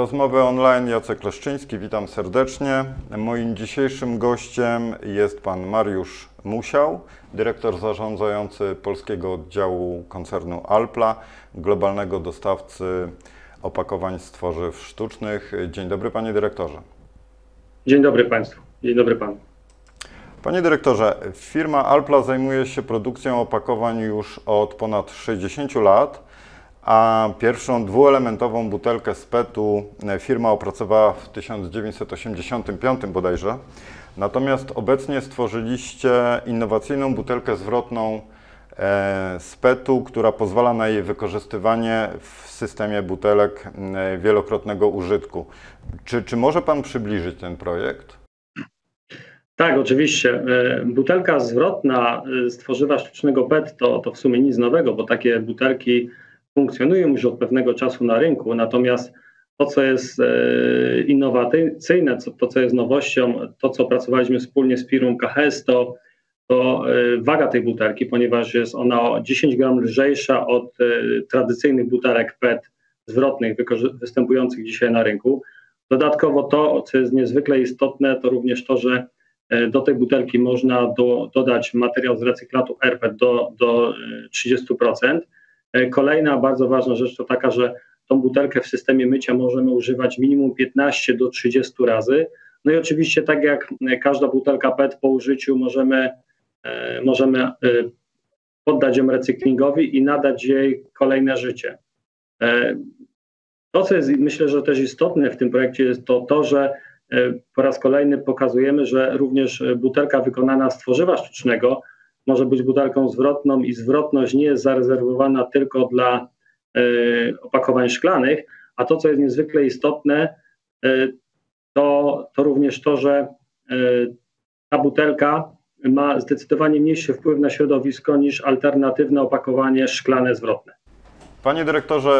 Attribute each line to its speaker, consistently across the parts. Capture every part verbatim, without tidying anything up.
Speaker 1: Rozmowy online, Jacek Leszczyński, witam serdecznie. Moim dzisiejszym gościem jest pan Mariusz Musiał, dyrektor zarządzający polskiego oddziału koncernu Alpla, globalnego dostawcy opakowań z tworzyw sztucznych. Dzień dobry, panie dyrektorze.
Speaker 2: Dzień dobry państwu. Dzień dobry panu.
Speaker 1: Panie dyrektorze, firma Alpla zajmuje się produkcją opakowań już od ponad sześćdziesięciu lat, a pierwszą dwuelementową butelkę z petu firma opracowała w tysiąc dziewięćset osiemdziesiątym piątym bodajże. Natomiast obecnie stworzyliście innowacyjną butelkę zwrotną z petu, która pozwala na jej wykorzystywanie w systemie butelek wielokrotnego użytku. Czy, czy może pan przybliżyć ten projekt?
Speaker 2: Tak, oczywiście. Butelka zwrotna z tworzywa sztucznego P E T to, to w sumie nic nowego, bo takie butelki funkcjonują już od pewnego czasu na rynku, natomiast to, co jest innowacyjne, to, co jest nowością, to, co pracowaliśmy wspólnie z firmą K H S, to, to waga tej butelki, ponieważ jest ona o dziesięć gramów lżejsza od tradycyjnych butelek P E T zwrotnych występujących dzisiaj na rynku. Dodatkowo to, co jest niezwykle istotne, to również to, że do tej butelki można do, dodać materiał z recyklatu R P E T do, do trzydziestu procent. Kolejna bardzo ważna rzecz to taka, że tą butelkę w systemie mycia możemy używać minimum piętnaście do trzydziestu razy. No i oczywiście tak jak każda butelka P E T po użyciu możemy, możemy poddać ją recyklingowi i nadać jej kolejne życie. To, co jest myślę, że też istotne w tym projekcie, jest to, to że po raz kolejny pokazujemy, że również butelka wykonana z tworzywa sztucznego może być butelką zwrotną i zwrotność nie jest zarezerwowana tylko dla y, opakowań szklanych, a to, co jest niezwykle istotne, y, to, to również to, że y, ta butelka ma zdecydowanie mniejszy wpływ na środowisko niż alternatywne opakowanie szklane zwrotne.
Speaker 1: Panie dyrektorze,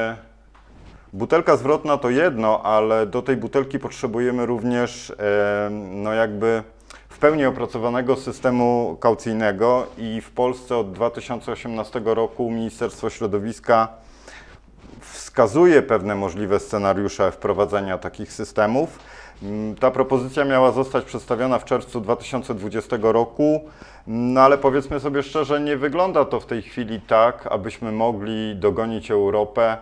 Speaker 1: y, butelka zwrotna to jedno, ale do tej butelki potrzebujemy również y, no jakby w pełni opracowanego systemu kaucyjnego i w Polsce od dwa tysiące osiemnastego roku Ministerstwo Środowiska wskazuje pewne możliwe scenariusze wprowadzenia takich systemów. Ta propozycja miała zostać przedstawiona w czerwcu dwa tysiące dwudziestego roku, no ale powiedzmy sobie szczerze, nie wygląda to w tej chwili tak, abyśmy mogli dogonić Europę,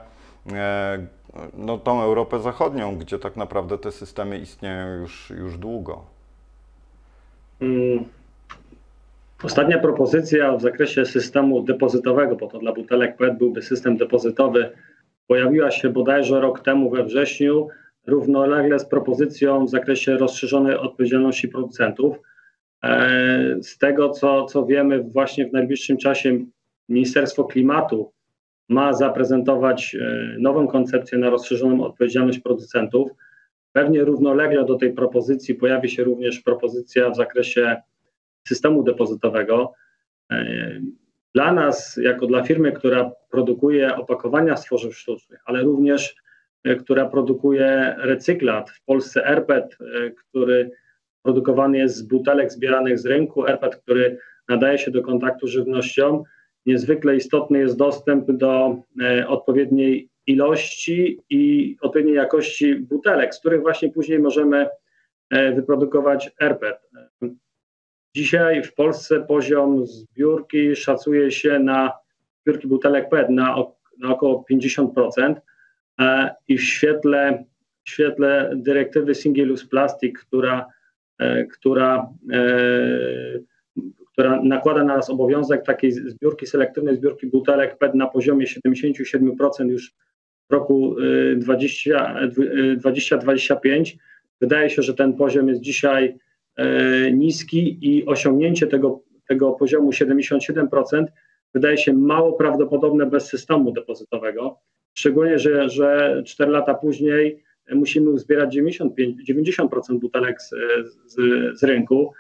Speaker 1: no tą Europę zachodnią, gdzie tak naprawdę te systemy istnieją już, już długo.
Speaker 2: Ostatnia propozycja w zakresie systemu depozytowego, bo to dla butelek P E T byłby system depozytowy, pojawiła się bodajże rok temu we wrześniu, równolegle z propozycją w zakresie rozszerzonej odpowiedzialności producentów. Z tego, co, co wiemy, właśnie w najbliższym czasie Ministerstwo Klimatu ma zaprezentować nową koncepcję na rozszerzoną odpowiedzialność producentów. Pewnie równolegle do tej propozycji pojawi się również propozycja w zakresie systemu depozytowego. Dla nas, jako dla firmy, która produkuje opakowania z tworzyw sztucznych, ale również która produkuje recyklat, w Polsce R P E T, który produkowany jest z butelek zbieranych z rynku, R P E T, który nadaje się do kontaktu z żywnością, niezwykle istotny jest dostęp do odpowiedniej ilości i odpowiedniej jakości butelek, z których właśnie później możemy wyprodukować R P E T. Dzisiaj w Polsce poziom zbiórki szacuje się na zbiórki butelek P E T na, na około pięćdziesiąt procent i w świetle, w świetle dyrektywy Single Use Plastic, która, która, która nakłada na nas obowiązek takiej zbiórki, selektywnej zbiórki butelek P E T na poziomie siedemdziesiąt siedem procent już w roku dwa tysiące dwudziestym piątym. Wydaje się, że ten poziom jest dzisiaj niski i osiągnięcie tego, tego poziomu siedemdziesiąt siedem procent wydaje się mało prawdopodobne bez systemu depozytowego. Szczególnie, że, że cztery lata później musimy uzbierać dziewięćdziesiąt pięć do dziewięćdziesięciu procent butelek z, z, z rynku.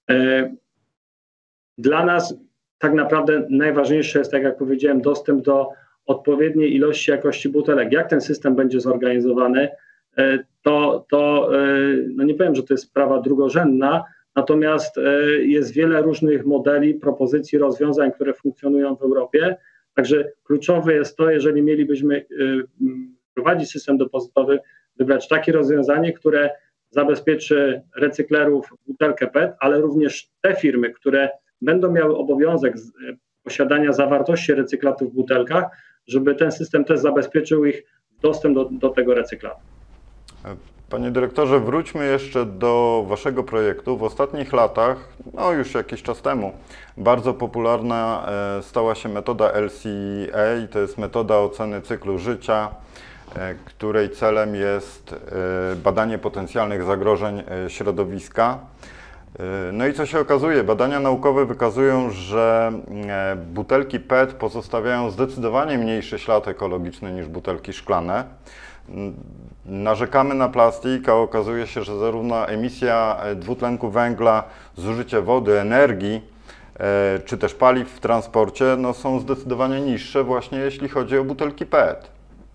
Speaker 2: Dla nas tak naprawdę najważniejsze jest, tak jak powiedziałem, dostęp do odpowiedniej ilości jakości butelek. Jak ten system będzie zorganizowany, to, to no nie powiem, że to jest sprawa drugorzędna, natomiast jest wiele różnych modeli, propozycji, rozwiązań, które funkcjonują w Europie. Także kluczowe jest to, jeżeli mielibyśmy prowadzić system depozytowy, wybrać takie rozwiązanie, które zabezpieczy recyklerów butelkę P E T, ale również te firmy, które będą miały obowiązek posiadania zawartości recyklatu w butelkach, żeby ten system też zabezpieczył ich dostęp do, do tego recyklatu.
Speaker 1: Panie dyrektorze, wróćmy jeszcze do waszego projektu. W ostatnich latach, no już jakiś czas temu, bardzo popularna stała się metoda L C A, to jest metoda oceny cyklu życia, której celem jest badanie potencjalnych zagrożeń środowiska. No i co się okazuje? Badania naukowe wykazują, że butelki P E T pozostawiają zdecydowanie mniejszy ślad ekologiczny niż butelki szklane. Narzekamy na plastik, a okazuje się, że zarówno emisja dwutlenku węgla, zużycie wody, energii, czy też paliw w transporcie no, są zdecydowanie niższe właśnie jeśli chodzi o butelki P E T.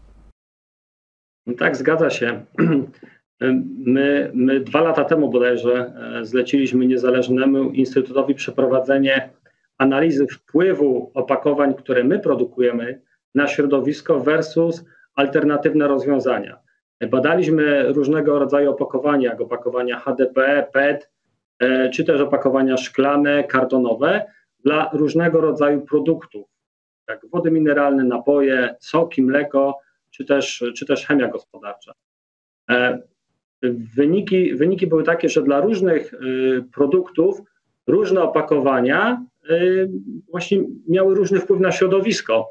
Speaker 2: No tak, zgadza się. My, my dwa lata temu bodajże zleciliśmy niezależnemu instytutowi przeprowadzenie analizy wpływu opakowań, które my produkujemy, na środowisko versus alternatywne rozwiązania. Badaliśmy różnego rodzaju opakowania, jak opakowania H D P E, P E T, czy też opakowania szklane, kartonowe dla różnego rodzaju produktów, jak wody mineralne, napoje, soki, mleko, czy też, czy też chemia gospodarcza. Wyniki, wyniki były takie, że dla różnych produktów różne opakowania właśnie miały różny wpływ na środowisko.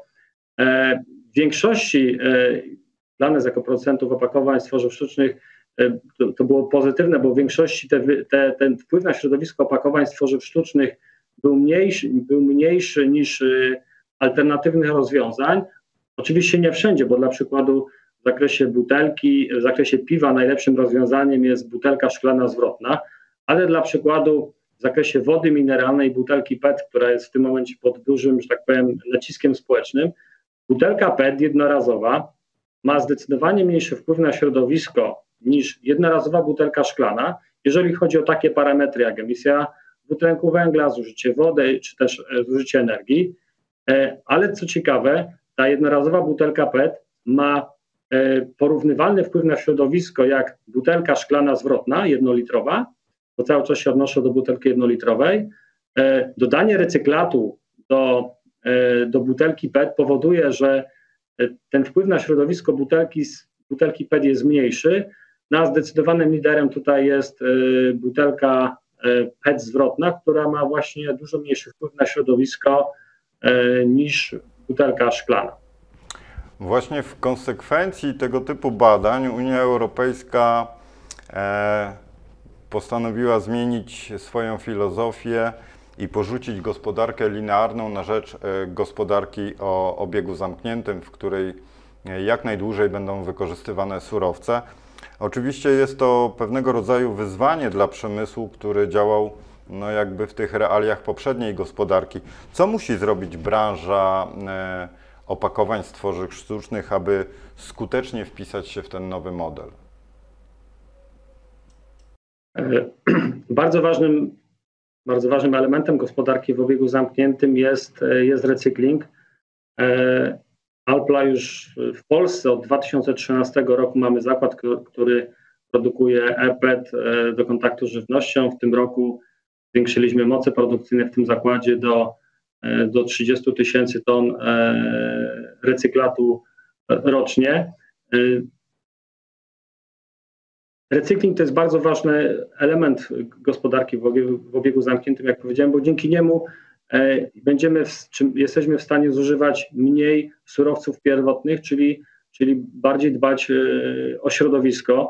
Speaker 2: W większości dla nas jako producentów opakowań z tworzyw sztucznych to, to było pozytywne, bo w większości te, te, ten wpływ na środowisko opakowań z tworzyw sztucznych był mniejszy, był mniejszy niż alternatywnych rozwiązań. Oczywiście nie wszędzie, bo dla przykładu w zakresie butelki, w zakresie piwa najlepszym rozwiązaniem jest butelka szklana zwrotna, ale dla przykładu w zakresie wody mineralnej butelki P E T, która jest w tym momencie pod dużym, że tak powiem, naciskiem społecznym, butelka P E T jednorazowa ma zdecydowanie mniejszy wpływ na środowisko niż jednorazowa butelka szklana, jeżeli chodzi o takie parametry jak emisja dwutlenku węgla, zużycie wody czy też zużycie energii. Ale co ciekawe, ta jednorazowa butelka P E T ma porównywalny wpływ na środowisko jak butelka szklana zwrotna, jednolitrowa, bo cały czas się odnoszę do butelki jednolitrowej. Dodanie recyklatu do, do butelki P E T powoduje, że ten wpływ na środowisko butelki, butelki P E T jest mniejszy. No, a zdecydowanym liderem tutaj jest butelka P E T zwrotna, która ma właśnie dużo mniejszy wpływ na środowisko niż butelka szklana.
Speaker 1: Właśnie w konsekwencji tego typu badań Unia Europejska e, postanowiła zmienić swoją filozofię i porzucić gospodarkę linearną na rzecz e, gospodarki o obiegu zamkniętym, w której jak najdłużej będą wykorzystywane surowce. Oczywiście jest to pewnego rodzaju wyzwanie dla przemysłu, który działał no jakby w tych realiach poprzedniej gospodarki. Co musi zrobić branża e, opakowań z tworzyw sztucznych, aby skutecznie wpisać się w ten nowy model?
Speaker 2: Bardzo ważnym, bardzo ważnym elementem gospodarki w obiegu zamkniętym jest, jest recykling. Alpla już w Polsce od dwa tysiące trzynastego roku mamy zakład, który produkuje e-P E T do kontaktu z żywnością. W tym roku zwiększyliśmy moce produkcyjne w tym zakładzie do do trzydziestu tysięcy ton recyklatu rocznie. Recykling to jest bardzo ważny element gospodarki w obiegu, w obiegu zamkniętym, jak powiedziałem, bo dzięki niemu będziemy w, jesteśmy w stanie zużywać mniej surowców pierwotnych, czyli, czyli bardziej dbać o środowisko.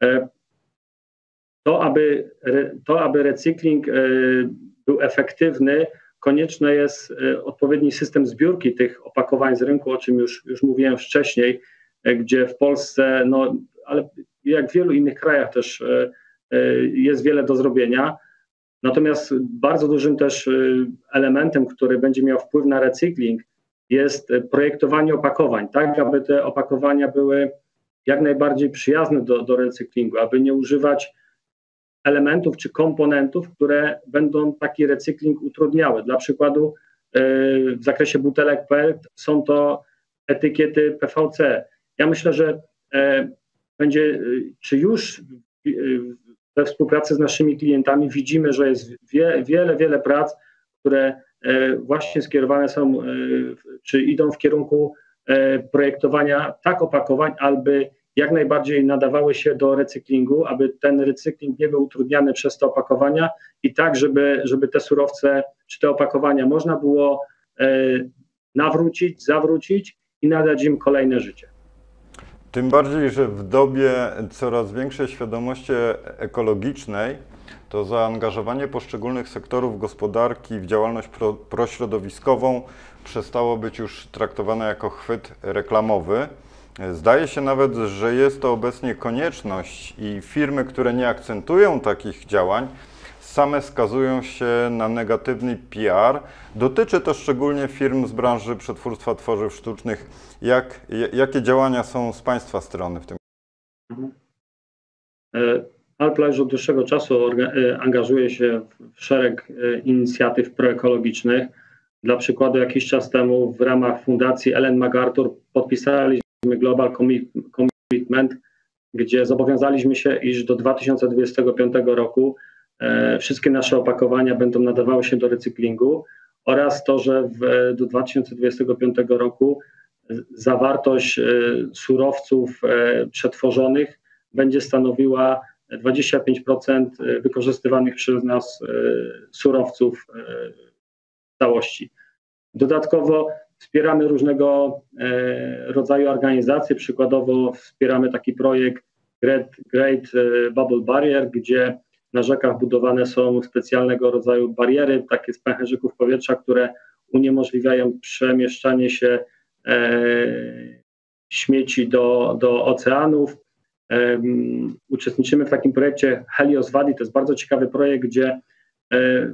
Speaker 2: To aby, to, aby recykling był efektywny, konieczny jest odpowiedni system zbiórki tych opakowań z rynku, o czym już, już mówiłem wcześniej, gdzie w Polsce, no, ale jak w wielu innych krajach też jest wiele do zrobienia. Natomiast bardzo dużym też elementem, który będzie miał wpływ na recykling, jest projektowanie opakowań, tak aby te opakowania były jak najbardziej przyjazne do, do recyklingu, aby nie używać elementów czy komponentów, które będą taki recykling utrudniały. Dla przykładu w zakresie butelek P E T są to etykiety P V C. Ja myślę, że będzie, czy już we współpracy z naszymi klientami widzimy, że jest wie, wiele, wiele prac, które właśnie skierowane są, czy idą w kierunku projektowania tak opakowań, aby jak najbardziej nadawały się do recyklingu, aby ten recykling nie był utrudniany przez te opakowania i tak, żeby, żeby te surowce czy te opakowania można było nawrócić, zawrócić i nadać im kolejne życie.
Speaker 1: Tym bardziej, że w dobie coraz większej świadomości ekologicznej to zaangażowanie poszczególnych sektorów gospodarki w działalność pro, prośrodowiskową przestało być już traktowane jako chwyt reklamowy. Zdaje się nawet, że jest to obecnie konieczność i firmy, które nie akcentują takich działań, same skazują się na negatywny P R. Dotyczy to szczególnie firm z branży przetwórstwa tworzyw sztucznych. Jak, jakie działania są z Państwa strony w tym?
Speaker 2: Alpla już od dłuższego czasu angażuje się w szereg inicjatyw proekologicznych. Dla przykładu jakiś czas temu w ramach Fundacji Ellen MacArthur podpisaliśmy Global Commitment, gdzie zobowiązaliśmy się, iż do dwa tysiące dwudziestego piątego roku e, wszystkie nasze opakowania będą nadawały się do recyklingu oraz to, że w, do dwa tysiące dwudziestego piątego roku zawartość e, surowców e, przetworzonych będzie stanowiła dwadzieścia pięć procent wykorzystywanych przez nas e, surowców e, w całości. Dodatkowo wspieramy różnego e, rodzaju organizacje, przykładowo wspieramy taki projekt Great, Great Bubble Barrier, gdzie na rzekach budowane są specjalnego rodzaju bariery, takie z pęcherzyków powietrza, które uniemożliwiają przemieszczanie się e, śmieci do, do oceanów. E, uczestniczymy w takim projekcie Helios Wadi, to jest bardzo ciekawy projekt, gdzie e,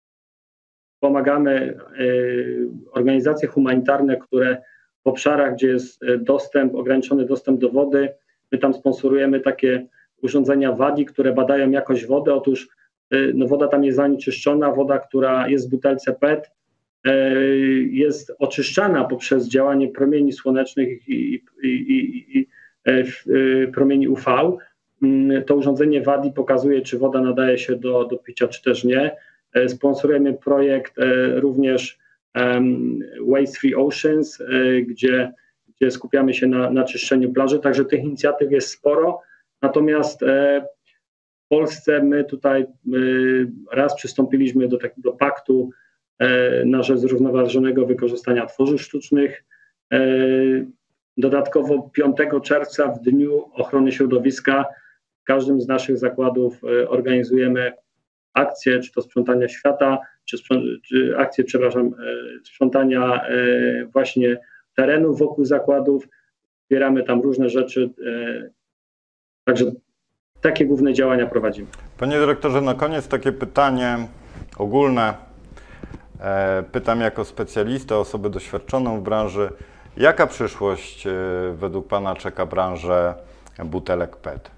Speaker 2: pomagamy y, organizacje humanitarne, które w obszarach, gdzie jest dostęp, ograniczony dostęp do wody, my tam sponsorujemy takie urządzenia Wadi, które badają jakość wody. Otóż y, no, woda tam jest zanieczyszczona, woda, która jest w butelce P E T, y, jest oczyszczana poprzez działanie promieni słonecznych i, i, i, i y, promieni U V. Y, to urządzenie Wadi pokazuje, czy woda nadaje się do, do picia, czy też nie. Sponsorujemy projekt również Waste Free Oceans, gdzie, gdzie skupiamy się na, na czyszczeniu plaży, także tych inicjatyw jest sporo, natomiast w Polsce my tutaj raz przystąpiliśmy do takiego paktu na rzecz zrównoważonego wykorzystania tworzyw sztucznych. Dodatkowo piątego czerwca w Dniu Ochrony Środowiska w każdym z naszych zakładów organizujemy akcje, czy to sprzątania świata, czy, czy akcje, przepraszam, sprzątania właśnie terenów wokół zakładów. Zbieramy tam różne rzeczy, także takie główne działania prowadzimy.
Speaker 1: Panie dyrektorze, na koniec takie pytanie ogólne. Pytam jako specjalistę, osobę doświadczoną w branży. Jaka przyszłość według Pana czeka branżę butelek P E T?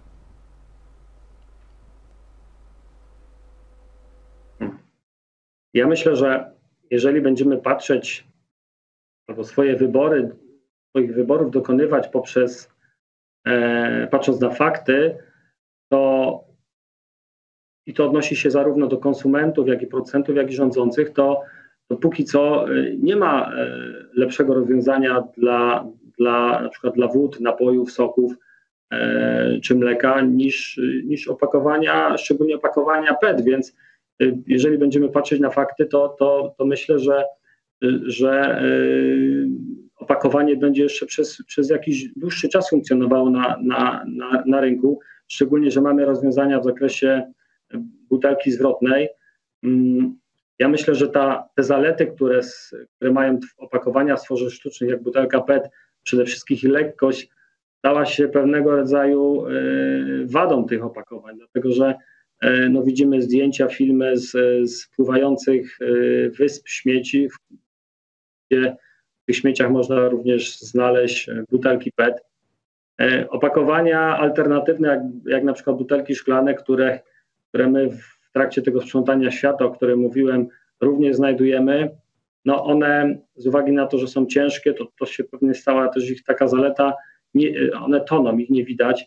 Speaker 2: Ja myślę, że jeżeli będziemy patrzeć albo swoje wybory, swoich wyborów dokonywać poprzez, e, patrząc na fakty, to i to odnosi się zarówno do konsumentów, jak i producentów, jak i rządzących, to, to póki co nie ma e, lepszego rozwiązania dla, dla na przykład dla wód, napojów, soków e, czy mleka niż, niż opakowania, szczególnie opakowania P E T, więc jeżeli będziemy patrzeć na fakty, to, to, to myślę, że, że opakowanie będzie jeszcze przez, przez jakiś dłuższy czas funkcjonowało na, na, na, na rynku, szczególnie, że mamy rozwiązania w zakresie butelki zwrotnej. Ja myślę, że ta, te zalety, które, które mają opakowania z tworzyw sztucznych, jak butelka P E T, przede wszystkim ich lekkość, stała się pewnego rodzaju wadą tych opakowań, dlatego że no widzimy zdjęcia, filmy z, z pływających wysp śmieci, gdzie w tych śmieciach można również znaleźć butelki P E T. Opakowania alternatywne, jak, jak na przykład butelki szklane, które, które my w trakcie tego sprzątania świata, o którym mówiłem, również znajdujemy, no one z uwagi na to, że są ciężkie, to, to się pewnie stała też ich taka zaleta, nie, one toną, ich nie widać.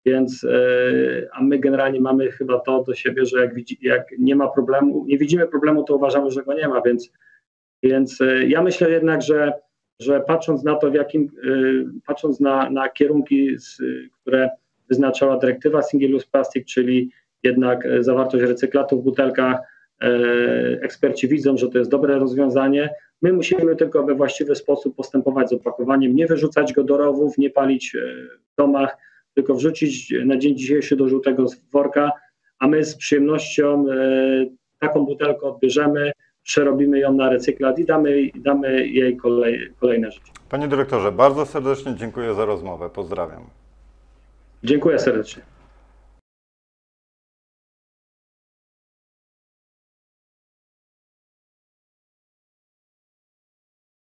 Speaker 2: Więc, a my generalnie mamy chyba to do siebie, że jak, widzi, jak nie ma problemu, nie widzimy problemu, to uważamy, że go nie ma, więc, więc ja myślę jednak, że, że patrząc na to, w jakim, patrząc na, na kierunki, które wyznaczała dyrektywa Single Use Plastic, czyli jednak zawartość recyklatu w butelkach, eksperci widzą, że to jest dobre rozwiązanie. My musimy tylko we właściwy sposób postępować z opakowaniem, nie wyrzucać go do rowów, nie palić w domach, tylko wrzucić na dzień dzisiejszy do żółtego worka, a my z przyjemnością taką butelkę odbierzemy, przerobimy ją na recyklat i damy, damy jej kolej, kolejne życie.
Speaker 1: Panie dyrektorze, bardzo serdecznie dziękuję za rozmowę. Pozdrawiam.
Speaker 2: Dziękuję serdecznie.